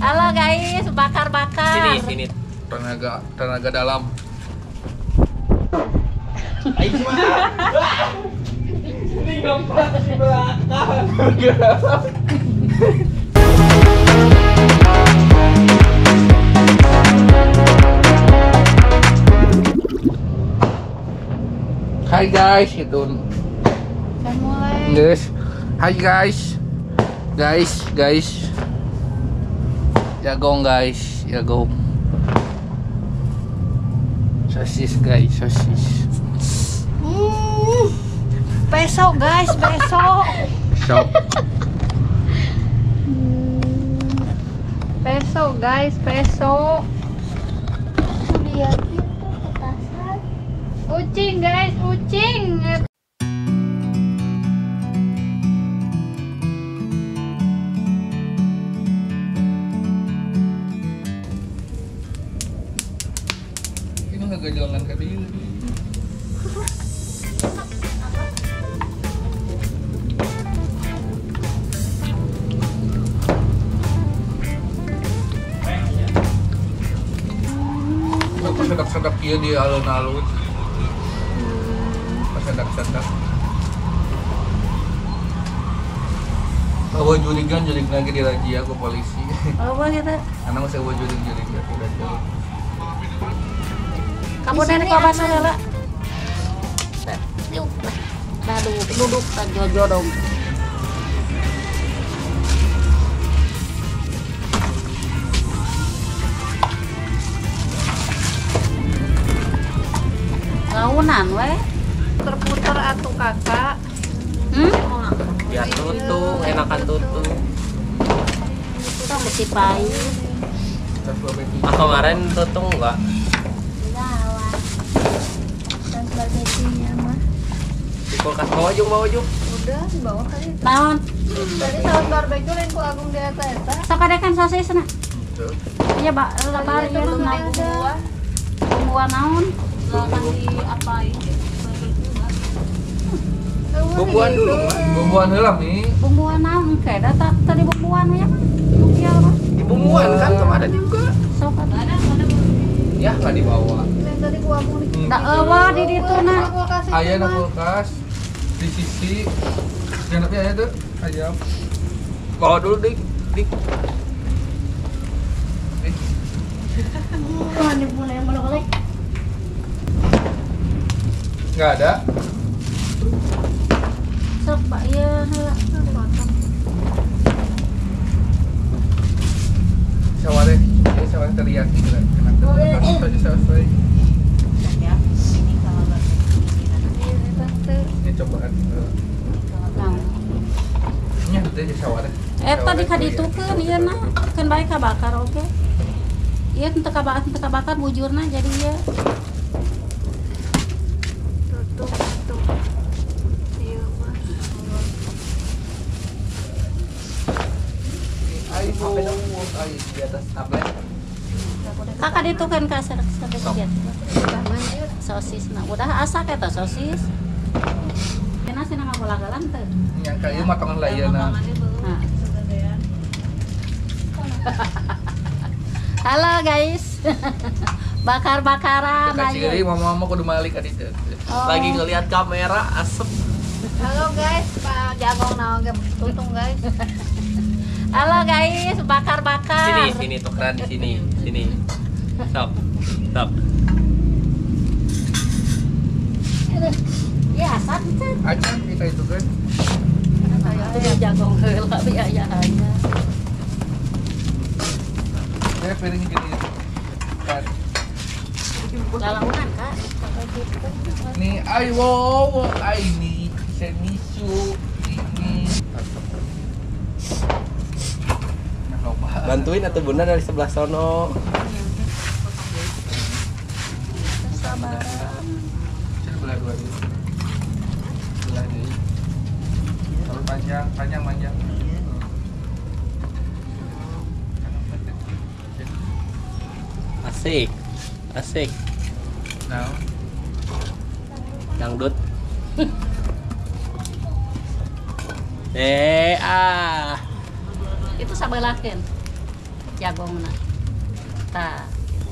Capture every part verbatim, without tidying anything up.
Halo guys, bakar-bakar. Sini, sini. Tenaga, tenaga dalam. Ayo ini ngompak di belakang. Hai guys, itu. Dan mulai. Guys, hai guys, guys, guys. Jagong guys, jagong. Sosis guys, sosis. Hmm. Besok guys, besok. Shop. Hmm. Besok guys, besok. Lihat itu petasan. Ucing guys, ucing. Ini nggak jalan ke dia. Aku sedap-sedap dia di alun-alun. Pas sedap-sedap. Bawa jurigan jurig lagi di razia ke polisi. Apa kita? Karena masih bawa jurig-jurig ya tidak jalan. Kamu dari kapan segala? Yuk, aduh, duduk tak jojo dong. Ngaunan weh, puter-puter atuh kakak. Hmm? Biar tutup, enakan tutup. Itu mesti pahit. Ah kemarin tutup enggak? Dan sebagainya mah. Di kulkas bawa juk, bawa juk. Udah dibawa kali. Naon? Tadi saus barbecue lain ku Agung di eta eta. Sok ada kan sosis na? Iya, Mbak, lebar ya na Buah bumbuan naon? akan diapain? Bumbuan dulu, Mbak. Bumbuan heula mi. Bumbuan naon? Oke, data tadi bumbuan ya. Iya, Pak. Di bumbuan kan kemarin juga. Sok ada. Ya nggak dibawa. Yang tadi ku Agung di Da eueuh di ditu na. Aya na kulkas di sisi. Jangan tapi aya tuh ayam. Bawa dulu dik, dik. Wah, ini punya yang bolak-balik. Enggak ada. Sok, Pak, iya heula. Saware, ini saware teriyaki gitu. Enak tuh. Saus saus. Ini cobaan. Naon? Nya teh saware. Eta di kaditukeun ieu na. Keun bae kabakar oge. Ieu teu kabakar teu kabakar bujurna jadi ieu. Tutup, tutup. Iya, Mas. Ayo, ayo di atas tablet. Kakak ditukeun ka sadek dia. Sosis na udah asak eta sosis. Kena sih nang bola-galan teu. Yang kayu matongan layeuna. Nah. Halo guys. Bakar-bakaran Kak ayo. Ciri mama-mama kudu balik ka ditu. Oh. Lagi ngelihat kamera asep. Halo guys, Pak Jagong naon ge tutung guys. Halo guys, bakar-bakar. Sini, sini tukeran di sini, sini. Stop, stop. Ya, santet. Acan kita itu kan. Aya jagong heula biaya aja. Ya piring gini. Kan. Lalaunan, Kak. Nih, ayo wow, ai ini semisu ini. Bantuin atau bunda dari sebelah sono. Sabaran. Sini belah dua dulu. Belah dulu. Kalau panjang, panjang panjang. Asik, asik. Nah, Dangdut. Eh ah. Itu sabalakeun. jagongna. Tah.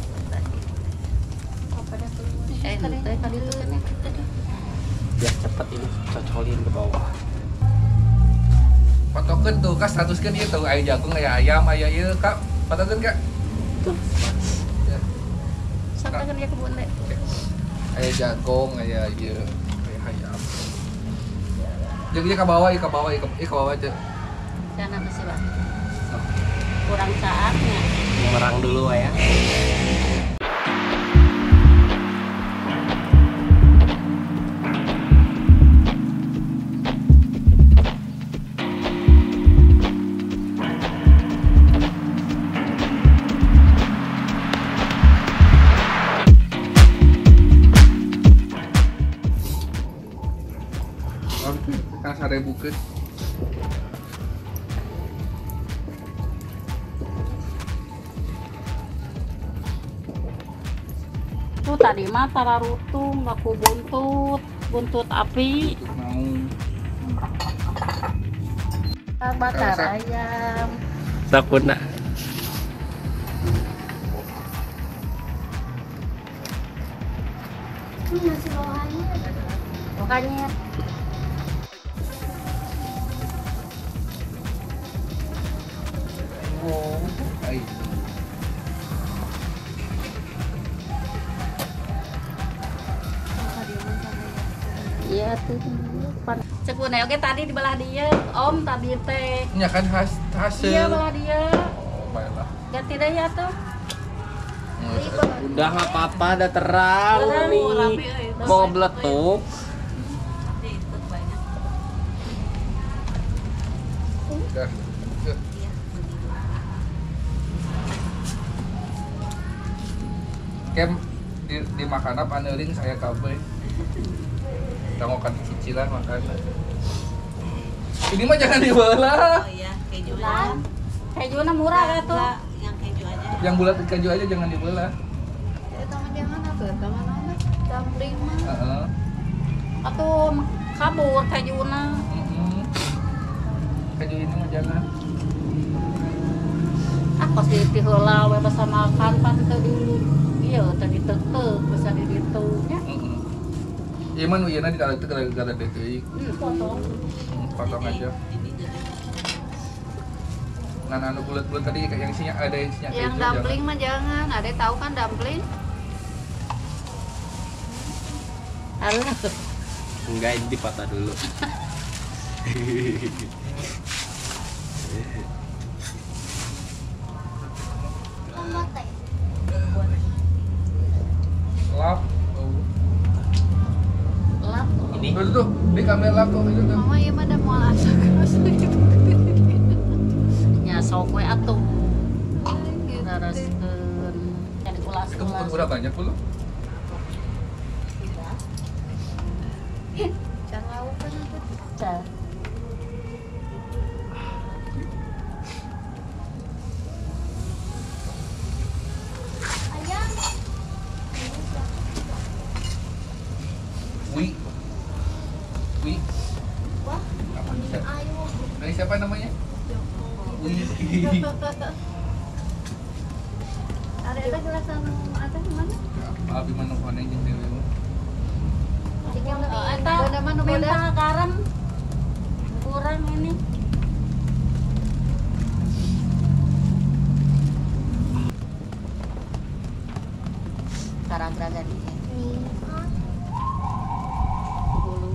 Eh, teh kali itu kan Biar cepet ini cocolin ke bawah. Patokeun tuh Kak, statuskeun ieu tuh aya jagung, aya ayam, aya ieu Kak. Patokeun Kak. Ya. sampai kan dia kebun deh. Aya jagung, aya ieu, aya ayam. Jeung ieu ka bawah, ieu ka bawah, ieu ka bawah aja. Sana masih Pak. Kurang saatnya. Merang dulu ya. Kan sarebukeun. Tuh tadi mah tara rutung, baku buntut, buntut api, Mau bakar Elsa. ayam. Sakuna. Makanya oh, ai. iya tuh. Cek bunda, oke tadi di belah dia, Om tadi teh. Nya kan khas hasil. Iya belah dia. Oh, baiklah. Ganti deh ya tuh. Udah nggak apa-apa, udah terang nih. Mau meletup. Udah. Kem di, di makan apa neuring saya kabeh. Kita mau kan cicilan makanan. Ini mah jangan dibelah. Oh iya, keju Lah, aja. kejunya murah ya tuh. Enggak, yang keju aja. Yang bulat keju aja jangan dibelah. Ya, teman jangan apa? Teman apa? Dumpling mah. Heeh. Atuh kabur kejuna. Mm-mm. Keju ini mah jangan. Ah pas di heula we basa makan pan teu di ieu teu diteuk bisa di ditu nya. Heeh. Ieu mah nu ieuna ditaruh teh gara-gara deui. Hmm, potong. Potong aja. Ngan anu bulat-bulat tadi kayak yang isinya ada yang isinya Yang keju, dumpling mah jangan. Ada tahu kan dumpling? Alah. Enggak, ini dipatah dulu. Lap. Oh. Lap. Ini Tuh, tuh, di kamera lap tuh itu tuh. Mama iya mah ada mau asak. Nya sok we atuh. Gitu. Dareskeun. Jadi ulas Kamu udah banyak belum? Jangan lauk kan itu. Dah. Wi. Wi. Apa? Dari siapa namanya? Wi. Ada itu jelasan ada mana? Abi mana mana yang dewe. Yang Oh, lebih eta boda mana boda? minta garam kurang ini. Karagragan ini. Bulu.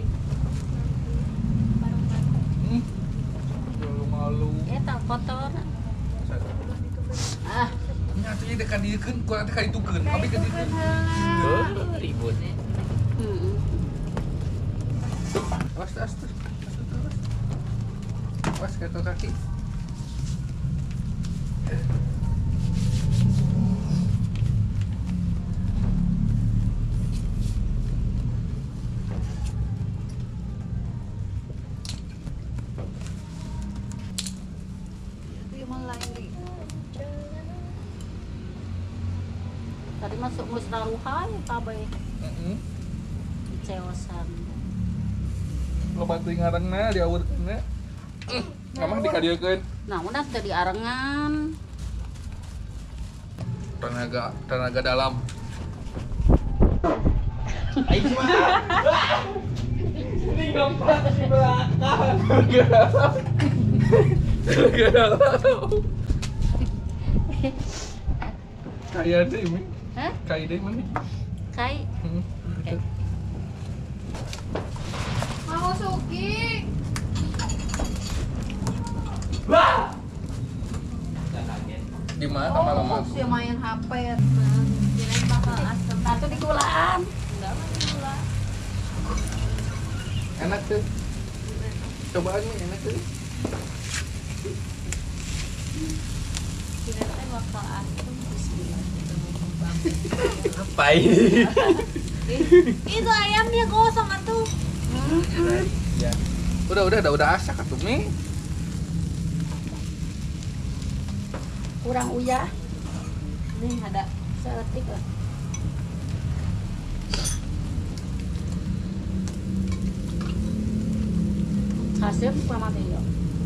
Hmm. Malu-malu. Eta kotor. Ah, Nyatanya dekat dikeun, kurang teh kaditukeun. Abi ka dikeun. Tuh, ribut. heeh. Awas, awas, awas. Awas kaki kaki. Itu yang lain di. Tadi masuk musraruhai kabeh Heeh. ceosan. Lo bantu ngaranna diaweurkeunna. Ngamah dikadiekeun. Nah, udah tadi arengan. tenaga tenaga dalam. Ayo mah. Ini gampang di belakang. Tenaga dalam. Kayak deh ini. Hah? Kayak deh mana? Kai. Hmm. Oke. Mau Suki. Wah. Enggak kaget. Di mana malam Oh, aku? dia main H P. Kirain bakal asem. Satu di gulaan. Enggak mah gula. Enak tuh. Coba aja enak tuh. Kirain teh bakal asem. Bismillah. Apa ini? Itu ayamnya gosong atuh. Ya. Udah udah udah udah asak atuh Mi. Kurang uyah. Nih ada. Seetik lah. Hasil sama video.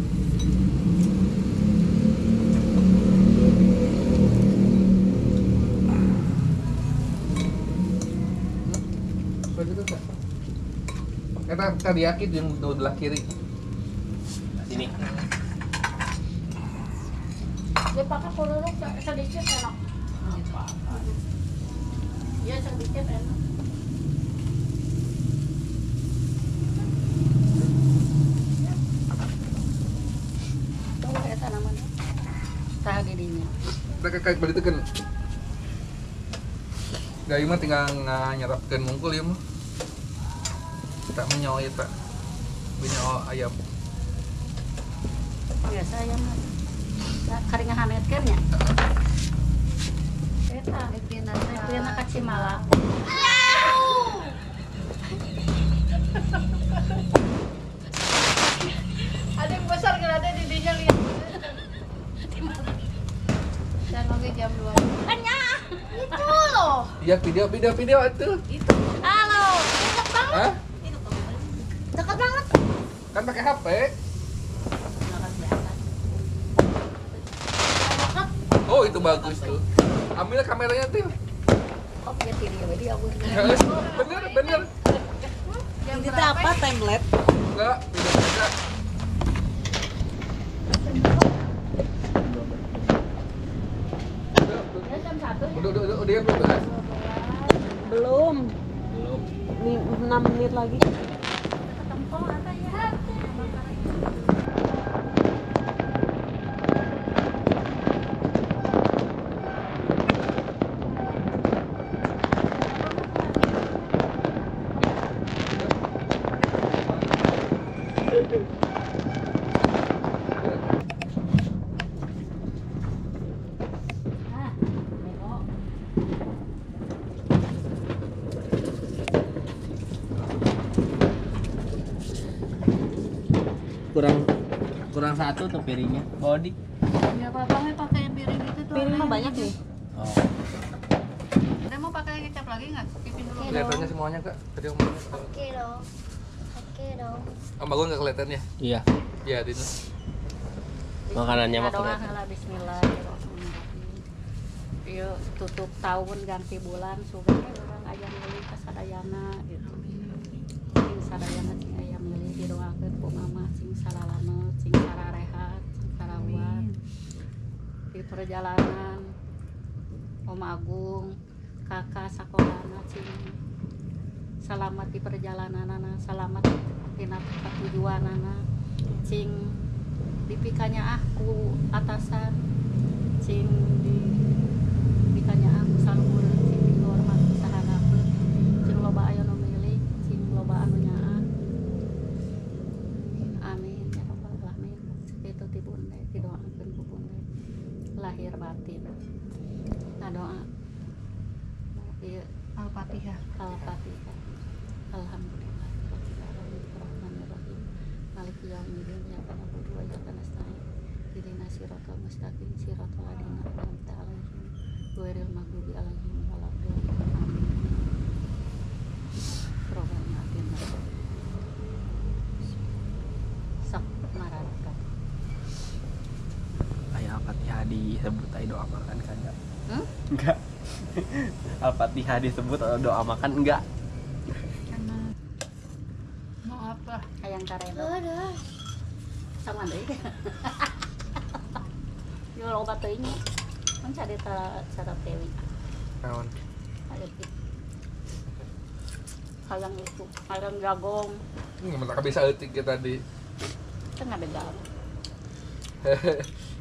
Begitu enggak? Kita tadi yakin yang belah kiri. Sini. Dia pakai kolorok sedikit enak. Ya sedikit enak. Tuh ya tanamannya. Tah didinya. Udah kayak beli itu kan. Gak mah tinggal nyerapkan mungkul ya mah. Tak menyawa ya tak. Menyawa ayam. Biasa ya mah. Karingan hanetkeun nya. Eta, Itu itu enak ka Cimala. Ada yang besar kan ada di dinya lihat. Dan lagi jam dua. Anya, itu loh. Iya video video video itu. Itu. Halo, dekat banget. Hah? Itu dekat banget. Kan pakai H P. Oh itu bagus tuh. Ambil kameranya tuh. Oh, dia video dia aku. Bener bener. Jam Ini teh berapa? apa timelet? Enggak, beda beda. Ya jam satu ya. Udah udah udah udah belum beres. Belum. Belum. Nih, enam menit lagi. Ketemu ada ya. Ah, tengok. Kurang kurang satu tuh piringnya. Body. Ya bapaknya pakai yang piring itu tuh. Piring mah banyak nih. Oh. Ada mau pakai kecap lagi nggak? Pipin dulu. Kelihatannya semuanya kak. Tadi omongnya. Oke dong. Oke dong. Om Bagus nggak kelihatan ya? Iya. Iya di itu. Makanannya mah Doa kelihatan. heula bismillahirrahmanirrahim. Yuk tutup tahun ganti bulan sugan orang aya meuli ka sadayana gitu. Sing sadayana cing aya meuli didoakeun ku mama sing salalamet, sing sararehat, sing sarawat. Di perjalanan Om Agung, kakak sakolana cing selamat di perjalananana, selamat tina tujuanana. Cing dipikanya aku atasan cing di dipikanya aku saluhur cing dihormat sahanakeun cing loba aya nu milik cing loba anu nyaat amin ya rabbal alamin itu ti bunda didoakeun ku bunda lahir batin ngadoa ieu Al-Fatihah. al-fatihah alhamdulillah rabbil alamin arrahmanir rahim maliki yaumiddin iyyaka na'budu wa iyyaka nasta'in ihdinas siratal mustaqim siratal ladzina an'amta 'alaihim ghairil maghdubi 'alaihim waladdallin amin. Robbana atina sok maraka. Aya Al-Fatihah disebut ai doa makan kan ya. Hmm? Enggak. Al-Fatihah disebut atau doa makan enggak? Mau apa? Ayang karena Ada. sama deh. Yo loba teuing. Mun cari ta cara tewi. Naon? Ada gitu. Hayang itu, hayang jagong, Nggak bisa eutik kita tadi. tengah begal.